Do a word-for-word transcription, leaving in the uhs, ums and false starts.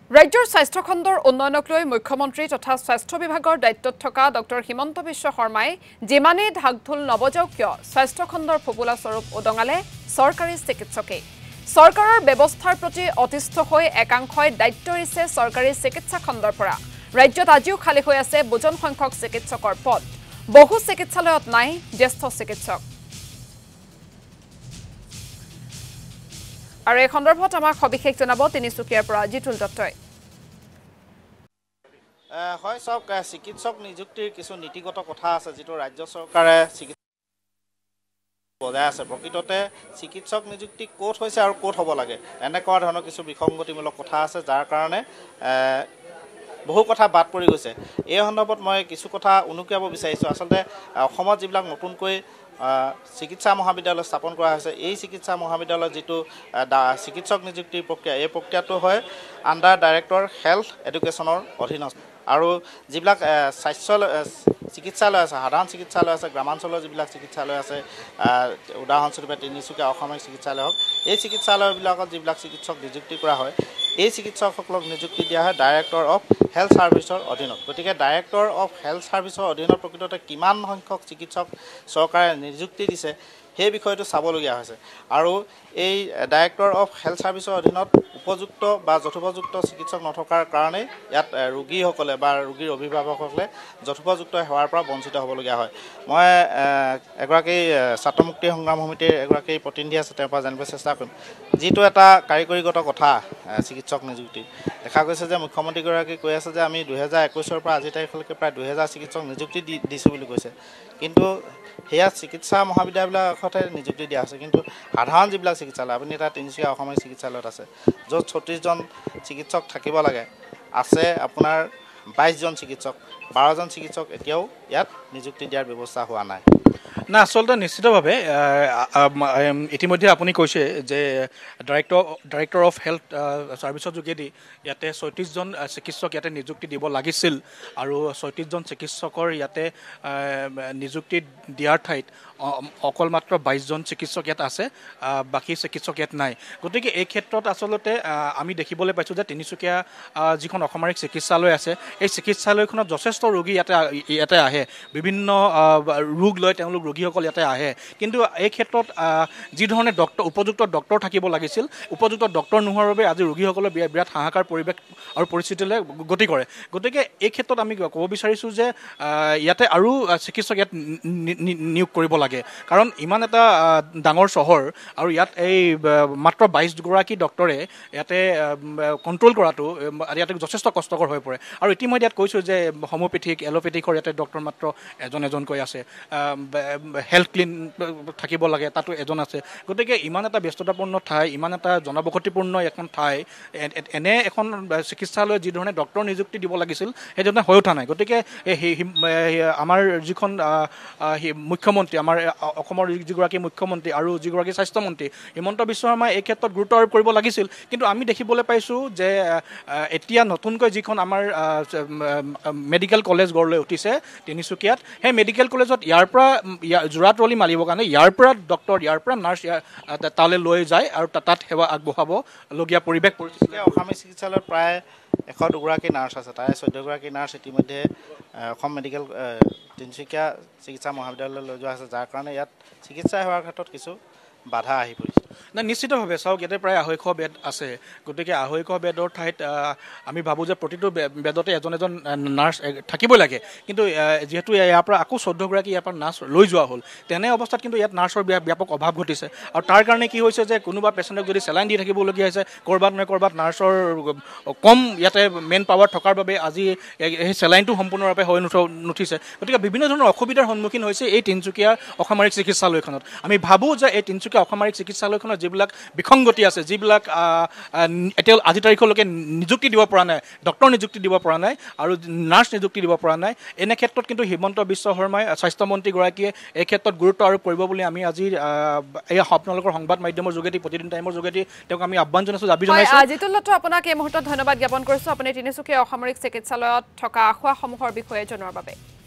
ৰাজ্যৰ স্বাস্থ্য খণ্ডৰ উন্নয়নক লৈ মুখ্যমন্ত্ৰী তথা স্বাস্থ্য বিভাগৰ দায়িত্বত থকা ডক্টৰ হিমন্ত বিশ্ব শৰ্মাই যিমানেই ঢাকঢোল নবজাওক কিয় স্বাস্থ্য খণ্ডৰ ফোপোলা স্বৰূপ উদঙালে চৰকাৰী চিকিৎসকে চৰকাৰৰ ব্যৱস্থাৰ প্ৰতি অতিষ্ঠ হৈ একাংশই দায়িত্ব এৰিছে চৰকাৰী চিকিৎসা খণ্ডৰ পৰা ৰাজ্যত আজিও খালী হৈ আছে বুজন সংখ্যক চিকিৎসকৰ পদ বহু চিকিৎসালয়ত নাই জ্যেষ্ঠ চিকিৎসক আৰু এই সন্দৰ্ভত আমাক সবিশেষ জনাব তিনিচুকীয়াৰ পৰা জিতুল দত্তই হয় সব চিকিৎসক নিযুক্তিৰ কিছু নীতিগত কথা আছে যেটো ৰাজ্য চৰকাৰে বজাই আছে প্ৰকৃততে চিকিৎসক নিযুক্তি কোট হৈছে আৰু কোট হ'ব লাগে এনেকুৱা ধৰণৰ কিছু বিসংগতিমূলক কথা আছে যাৰ কাৰণে বহু কথা বাদ পৰি গৈছে এই সন্দৰ্ভত মই কিছু কথা উনুকিয়াব বিচাৰিছো আচলতে অসমত যিবিলাক নতুনকৈ চিকিৎসা মহাবিদ্যালয় স্থাপন কৰা হৈছে এই চিকিৎসা মহাবিদ্যালয়ৰ যেটো চিকিৎসক নিযুক্তিৰ প্ৰক্ৰিয়া এই প্ৰক্ৰিয়াটো হয় আণ্ডাৰ ডাইৰেক্টৰ হেল্থ এডুকেশ্যনৰ অধীনত আৰু যিবিলাক স্বাস্থ্য চিকিৎসালয় আছে সাধাৰণ চিকিৎসালয় আছে গ্ৰামাঞ্চলৰ যিবিলাক চিকিৎসালয় আছে উদাহৰণস্বৰূপে তিনিচুকীয়া অসামৰিক চিকিৎসালয় হওক এই চিকিৎসালয়বিলাকত যিবিলাক চিকিৎসক নিযুক্তি কৰা হয় এই চিকিৎসকসকলক নিযুক্তি দিয়া হয় ডাইৰেক্টৰ অফ হেল্থ সাৰ্ভিচৰ অধীনত গতিকে ডাইৰেক্টৰ অফ হেল্থ সাৰ্ভিচৰ অধীনত প্ৰকৃততে কিমান সংখ্যক চিকিৎসক চৰকাৰে নিযুক্তি দিছে সেই বিষয়টো চাবলগীয়া হৈছে আৰু এই ডাইৰেক্টৰ অফ হেল্থ সাৰ্ভিচৰ অধীনত উপযুক্ত বা যথোপযুক্ত চিকিৎসক নথকাৰ কাৰণে ইয়াত ৰোগীসকলে বা ৰোগীৰ অভিভাৱকসকলে যথোপযুক্ত সেৱাৰ পৰা বঞ্চিত হ'বলগীয়া হয় মই এগৰাকী ছাত্ৰ মুক্তি সংগ্ৰাম সমিতিৰ এগৰাকী প্ৰতিনিধি আছে তেওঁৰ পৰা জানিব চেষ্টা কৰিম যিটো এটা কাৰিকৰীগত কথা চিকিৎসক নিযুক্তি দেখা গৈছে যে মুখ্যমন্ত্ৰীগৰাকী কৈ আছে যে আমি দুহেজাৰ একৈছৰ পৰা আজি তাৰিখলৈকে প্ৰায় দুহেজাৰ চিকিৎসক নিযুক্তি দি দিছোঁ বুলি কৈছে কিন্তু সেয়া চিকিৎসা মহাবিদ্যালয়বিলাকতে নিযুক্তি দিয়া হৈছে কিন্তু সাধাৰণ যিবিলাক চিকিৎসালয় আপুনি এটা তিনিচুকীয়া অসামৰিক চিকিৎসালয়ত আছে য'ত ছত্ৰিছজন চিকিৎসক থাকিব লাগে আছে আপোনাৰ বাইছজন চিকিৎসক বাৰজন চিকিৎসক এতিয়াও ইয়াত নিযুক্তি দিয়াৰ ব্যৱস্থা হোৱা নাই না আচলতে নিশ্চিতভাৱে ইতিমধ্যে আপুনি কৈছে যে ডাইৰেক্টৰ ডাইৰেক্টৰ অফ হেল্থ ছাৰ্ভিচৰ যোগেদি ইয়াতে ছয়ত্ৰিছজন চিকিৎসক ইয়াতে নিযুক্তি দিব লাগিছিল আৰু ছয়ত্ৰিছজন চিকিৎসকৰ ইয়াতে নিযুক্তি দিয়াৰ ঠাইত অকল মাত্ৰ বাইছজন চিকিৎসক ইয়াত আছে বাকী চিকিৎসক ইয়াত নাই গতিকে এই ক্ষেত্ৰত আচলতে আমি দেখিবলৈ পাইছোঁ যে তিনিচুকীয়া যিখন অসামৰিক চিকিৎসালয় আছে এই চিকিৎসালয়খনত যথেষ্ট ৰোগী ইয়াতে ইয়াতে আহে বিভিন্ন ৰোগ লৈ তেওঁলোক ৰোগীসকল ইয়াতে আহে কিন্তু এই ক্ষেত্ৰত যি ধৰণে ডক্টৰ উপযুক্ত ডক্টৰ থাকিব লাগিছিল উপযুক্ত ডক্টৰ নোহোৱাৰ বাবে আজি ৰোগীসকলে বিৰাট হাহাকাৰ পৰিৱেশ আৰু পৰিস্থিতিলৈ গতি কৰে গতিকে এই ক্ষেত্ৰত আমি ক'ব বিচাৰিছোঁ যে ইয়াতে আৰু চিকিৎসক ইয়াত নিয়োগ কৰিব লাগে কাৰণ ইমান এটা ডাঙৰ চহৰ আৰু ইয়াত এই মাত্ৰ বাইছগৰাকী ডক্টৰে ইয়াতে কণ্ট্ৰল কৰাটো ইয়াতে যথেষ্ট কষ্টকৰ হৈ পৰে আৰু ইতিমধ্যে ইয়াত কৈছোঁ যে হোমিঅ'পেথিক এল'পেথিকৰ ইয়াতে ডক্টৰ মাত্ৰ এজন এজনকৈ আছে হেল্থ ক্লিন থাকিব লাগে তাতো এজন আছে গতিকে ইমান এটা ব্যস্ততাপূৰ্ণ ঠাই ইমান এটা জনবসতিপূৰ্ণ এখন ঠাই এনে এখন চিকিৎসালয়ত যি ধৰণে ডক্টৰ নিযুক্তি দিব লাগিছিল সেইধৰণে হৈ উঠা নাই গতিকে আমাৰ যিখন মুখ্যমন্ত্ৰী আমাৰ অসমৰ যিগৰাকী মুখ্যমন্ত্ৰী আৰু যিগৰাকী স্বাস্থ্যমন্ত্ৰী হিমন্ত বিশ্ব শৰ্মাই এই ক্ষেত্ৰত গুৰুত্ব আৰোপ কৰিব লাগিছিল কিন্তু আমি দেখিবলৈ পাইছোঁ যে এতিয়া নতুনকৈ যিখন আমাৰ মেডিকেল কলেজ গঢ় লৈ উঠিছে তিনিচুকীয়াত সেই মেডিকেল কলেজত ইয়াৰ পৰা জোৰাতলি মাৰিবৰ কাৰণে ইয়াৰ পৰা ডক্টৰ ইয়াৰ পৰা নাৰ্ছ তালৈ লৈ যায় আৰু তাত সেৱা আগবঢ়াবলগীয়া পৰিৱেশ পৰিস্থিতি অসামৰিক চিকিৎসালয়ত প্ৰায় এশ দুগৰাকী নাৰ্ছ আছে তাৰে চৈধ্যগৰাকী নাৰ্ছ ইতিমধ্যে অসম মেডিকেল তিনিচুকীয়া চিকিৎসা মহাবিদ্যালয়লৈ লৈ যোৱা আছে যাৰ কাৰণে ইয়াত চিকিৎসা সেৱাৰ ক্ষেত্ৰত কিছু বাধা আহি পৰিছে নাই নিশ্চিতভাৱে চাওক ইয়াতে প্ৰায় আঢ়ৈশ বেড আছে গতিকে আঢ়ৈশ বেডৰ ঠাইত আমি ভাবোঁ যে প্ৰতিটো বেডতে এজন এজন নাৰ্ছ থাকিবই লাগে কিন্তু যিহেতু ইয়াৰ পৰা আকৌ চৈধ্যগৰাকী ইয়াৰ পৰা নাৰ্ছ লৈ যোৱা হ'ল তেনে অৱস্থাত কিন্তু ইয়াত নাৰ্ছৰ ব্যাপক অভাৱ ঘটিছে আৰু তাৰ কাৰণে কি হৈছে যে কোনোবা পেচেণ্টক যদি চেলাইন দি থাকিবলগীয়া হৈছে ক'ৰবাত নহয় ক'ৰবাত নাৰ্ছৰ কম ইয়াতে মেন পাৱাৰ থকাৰ বাবে আজি সেই চেলাইনটো সম্পূৰ্ণৰূপে হৈ নুঠিছে গতিকে বিভিন্ন ধৰণৰ অসুবিধাৰ সন্মুখীন হৈছে এই তিনিচুকীয়া অসামৰিক চিকিৎসালয়খনত আমি ভাবোঁ যে এই তিনিচুকীয়া অসামৰিক চিকিৎসালয়খনত যিবিলাক বিসংগতি আছে যিবিলাক এতিয়া আজি তাৰিখলৈকে নিযুক্তি দিব পৰা নাই ডক্টৰ নিযুক্তি দিব পৰা নাই আৰু নাৰ্ছ নিযুক্তি দিব পৰা নাই এনে ক্ষেত্ৰত কিন্তু হিমন্ত বিশ্ব শৰ্মাই স্বাস্থ্যমন্ত্ৰীগৰাকীয়ে এই ক্ষেত্ৰত গুৰুত্ব আৰোপ কৰিব বুলি আমি আজি এই আপোনালোকৰ সংবাদ মাধ্যমৰ যোগেদি প্ৰতিদিন টাইমৰ যোগেদি তেওঁক আমি আহ্বান জনাইছোঁ দাবী জনাইছোঁ জিতুল দত্ত আপোনাক এই মুহূৰ্তত ধন্যবাদ জ্ঞাপন কৰিছোঁ আপুনি তিনিচুকীয়া অসামৰিক চিকিৎসালয়ত থকা আসোঁৱাহসমূহৰ বিষয়ে জনোৱাৰ বাবে